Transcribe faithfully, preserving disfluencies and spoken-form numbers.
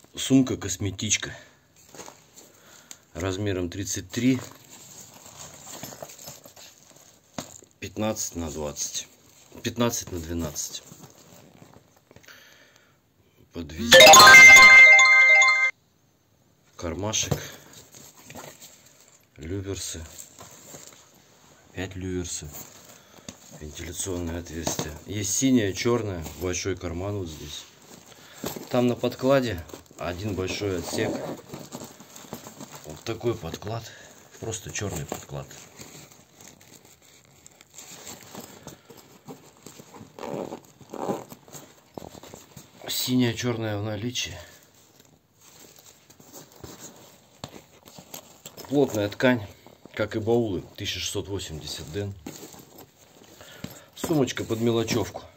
Сумка косметичка размером тридцать три, пятнадцать на двадцать, пятнадцать на двенадцать. Под визит. Кармашек, люверсы, пять люверсы, вентиляционное отверстие. Есть синяя, черная, большой карман вот здесь. Там на подкладе один большой отсек. Вот такой подклад, просто черный подклад. Синяя, черная в наличии. Плотная ткань, как и баулы, тысяча шестьсот восемьдесят ден. Сумочка под мелочевку.